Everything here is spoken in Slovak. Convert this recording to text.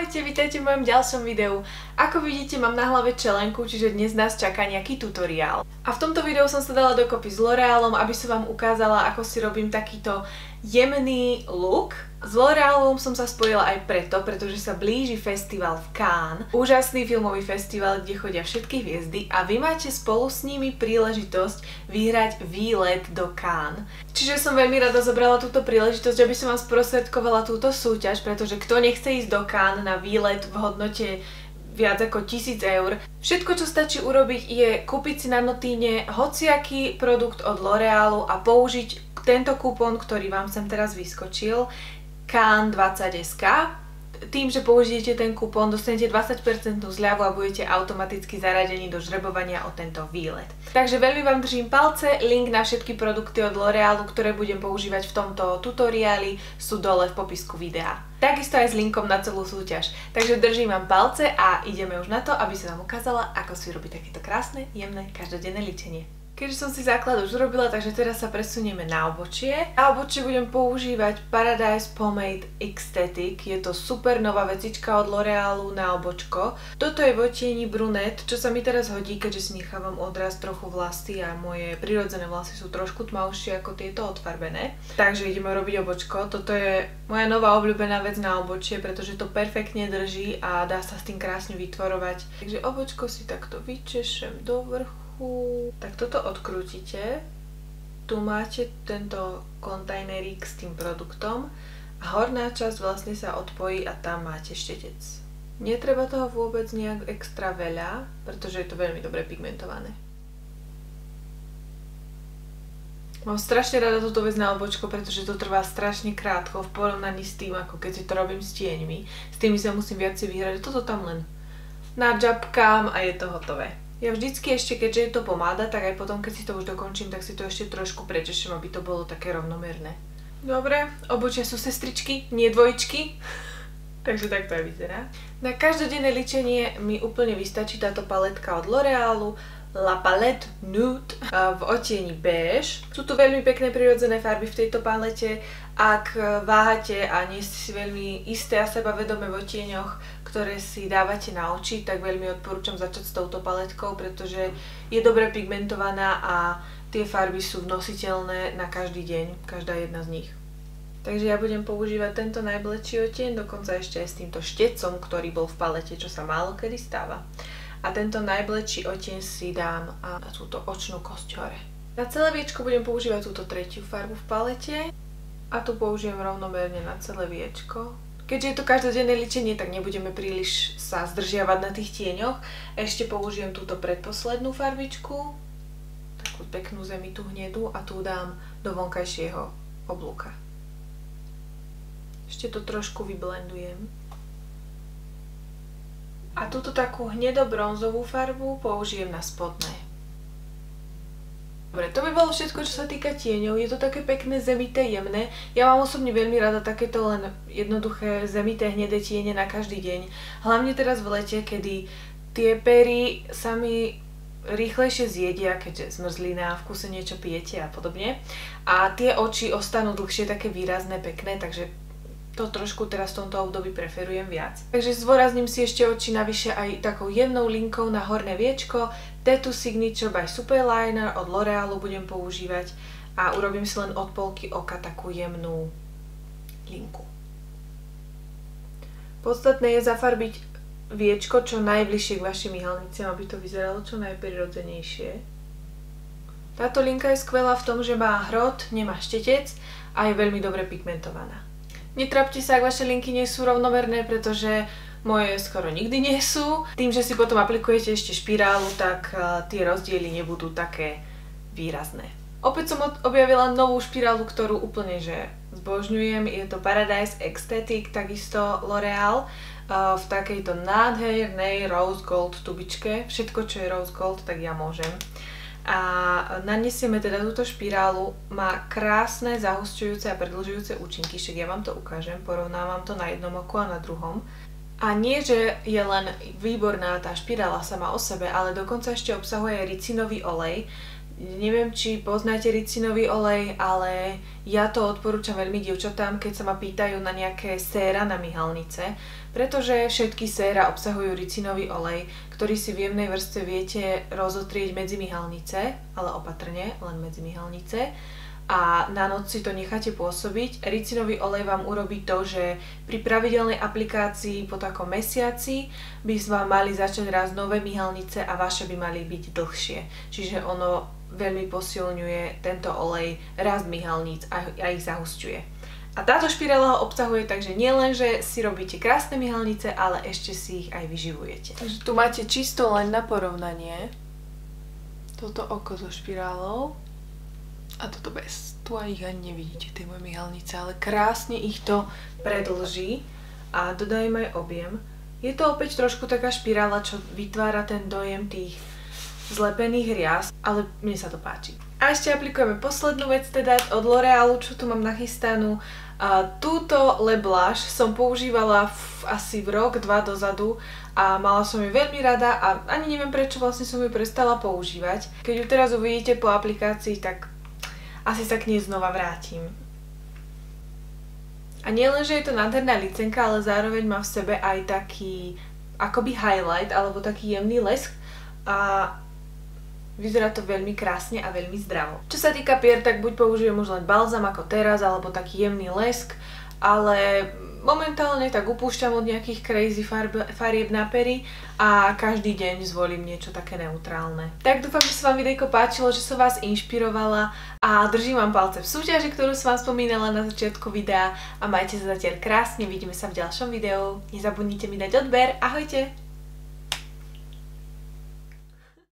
Ahojte, vítajte v mojom ďalšom videu. Ako vidíte, mám na hlave čelenku, čiže dnes nás čaká nejaký tutoriál. A v tomto videu som sa dala dokopy s L'Orealom, aby som vám ukázala, ako si robím takýto jemný look. S L'Orealom som sa spojila aj preto, pretože sa blíži festival v Cannes. Úžasný filmový festival, kde chodia všetky hviezdy a vy máte spolu s nimi príležitosť vyhrať výlet do Cannes. Čiže som veľmi rada zobrala túto príležitosť, aby som vám sprostredkovala túto súťaž, pretože kto nechce ísť do Cannes na výlet v hodnote viac ako 1000 eur. Všetko, čo stačí urobiť, je kúpiť si na Notíne hociaký produkt od L'Orealu a použiť tento kupón, ktorý vám sem teraz vyskočil, Cannes20SK. Tým, že použijete ten kupón, dostanete 20% zľavu a budete automaticky zaradení do žrebovania o tento výlet. Takže veľmi vám držím palce, link na všetky produkty od L'Orealu, ktoré budem používať v tomto tutoriáli, sú dole v popisku videa. Takisto aj s linkom na celú súťaž. Takže držím vám palce a ideme už na to, aby som vám ukázala, ako si robiť takéto krásne, jemné, každodenné ličenie. Keďže som si základ už urobila, takže teraz sa presunieme na obočie. Na obočie budem používať Paradise Pomade Aesthetic. Je to super nová vecička od L'Orealu na obočko. Toto je v odtieni brunette, čo sa mi teraz hodí, keďže si nechávam odrast trochu vlasy a moje prirodzené vlasy sú trošku tmavšie ako tieto odfarbené. Takže ideme robiť obočko. Toto je moja nová obľúbená vec na obočie, pretože to perfektne drží a dá sa s tým krásne vytvorovať. Takže obočko si takto vyčešem do vrchu. Tak toto odkrútite, tu máte tento kontajnerík s tým produktom a horná časť vlastne sa odpojí a tam máte štetec. Netreba toho vôbec nejak extra veľa, pretože je to veľmi dobre pigmentované. Mám strašne rada túto vec na obočko, pretože to trvá strašne krátko v porovnaní s tým, ako keď si to robím s tieňmi. S tými sa musím viacej vyhrať, toto tam len nadžabkám a je to hotové. Ja vždycky ešte, keďže je to pomáda, tak aj potom, keď si to už dokončím, tak si to ešte trošku prečešem, aby to bolo také rovnomerné. Dobre, obočia sú sestričky, nie dvojičky. Takže tak to aj vyzerá. Na každodenné ličenie mi úplne vystačí táto paletka od L'Orealu, La Palette Nude v odtieni beige. Sú tu veľmi pekné prirodzené farby v tejto palete. Ak váhate a nie ste si veľmi isté a sebavedomé v odtieňoch, ktoré si dávate na oči, tak veľmi odporúčam začať s touto paletkou, pretože je dobre pigmentovaná a tie farby sú nositeľné na každý deň, každá jedna z nich. Takže ja budem používať tento najbledší odtieň, dokonca ešte aj s týmto štecom, ktorý bol v palete, čo sa málo kedy stáva. A tento najbledší odtieň si dám na túto očnú kosť hore. Na celé viečko budem používať túto tretiu farbu v palete a tu použijem rovnomerne na celé viečko. Keďže je to každodenné ličenie, tak nebudeme príliš sa zdržiavať na tých tieňoch. Ešte použijem túto predposlednú farbičku, takú peknú zemitú hnedu a tu dám do vonkajšieho oblúka. Ešte to trošku vyblendujem. A túto takú hnedobronzovú farbu použijem na spodné. Dobre, to by bolo všetko, čo sa týka tieňov. Je to také pekné, zemité, jemné. Ja mám osobne veľmi rada takéto len jednoduché, zemité, hnedé tiene na každý deň. Hlavne teraz v lete, kedy tie pery sa mi rýchlejšie zjedia, keďže zmrzlina, v kuse niečo pijete a podobne. A tie oči ostanú dlhšie také výrazné, pekné, takže to trošku teraz v tomto období preferujem viac. Takže zdôrazním si ešte oči navyše aj takou jemnou linkou na horné viečko. Tattoo Signature by Superliner od L'Orealu budem používať a urobím si len od polky oka takú jemnú linku. Podstatné je zafarbiť viečko čo najbližšie k vašim ihalniciam, aby to vyzeralo čo najprirodzenejšie. Táto linka je skvelá v tom, že má hrot, nemá štetec a je veľmi dobre pigmentovaná. Netrapte sa, ak vaše linky nie sú rovnomerné, pretože moje skoro nikdy nie sú. Tým, že si potom aplikujete ešte špirálu, tak tie rozdiely nebudú také výrazné. Opäť som objavila novú špirálu, ktorú úplne že zbožňujem. Je to Paradise Aesthetic, takisto L'Oreal, v takejto nádhernej rose gold tubičke. Všetko, čo je rose gold, tak ja môžem. A nanesieme teda túto špirálu, má krásne zahusťujúce a predĺžujúce účinky, však ja vám to ukážem, porovnávam to na jednom oku a na druhom. A nie, že je len výborná tá špirála sama o sebe, ale dokonca ešte obsahuje ricinový olej, Neviem, či poznáte ricinový olej, ale ja to odporúčam veľmi dievčatám, keď sa ma pýtajú na nejaké séra na myhalnice, pretože všetky séra obsahujú ricinový olej, ktorý si v jemnej vrstve viete rozotrieť medzi myhalnice, ale opatrne, len medzi myhalnice. A na noc si to necháte pôsobiť. Ricinový olej vám urobí to, že pri pravidelnej aplikácii po takom mesiaci by vám mali začať rásť nové myhalnice a vaše by mali byť dlhšie. Čiže ono veľmi posilňuje tento olej rast myhalníc a ich zahusťuje. A táto špirála ho obsahuje, takže nielen, že si robíte krásne myhalnice, ale ešte si ich aj vyživujete. Takže tu máte čisto len na porovnanie toto oko so špirálou a toto bez. Tu aj ich ani nevidíte, tie moje myhalnice, ale krásne ich to predĺží a dodá im aj objem. Je to opäť trošku taká špirála, čo vytvára ten dojem tých zlepených rias, ale mne sa to páči. A ešte aplikujeme poslednú vec teda od L'Orealu, čo tu mám nachystanú. Túto Le Blush som používala asi rok, 2 dozadu a mala som ju veľmi rada a ani neviem prečo vlastne som ju prestala používať. Keď ju teraz uvidíte po aplikácii, tak asi sa k nej znova vrátim. A nielen, že je to nádherná licenka, ale zároveň má v sebe aj taký akoby highlight alebo taký jemný lesk a vyzerá to veľmi krásne a veľmi zdravo. Čo sa týka pier, tak buď použijem už len balzam ako teraz, alebo taký jemný lesk, ale momentálne tak upúšťam od nejakých crazy farieb na pery a každý deň zvolím niečo také neutrálne. Tak dúfam, že sa vám videjko páčilo, že som vás inšpirovala a držím vám palce v súťaži, ktorú som vám spomínala na začiatku videa a majte sa zatiaľ krásne, vidíme sa v ďalšom videu. Nezabudnite mi dať odber, ahojte!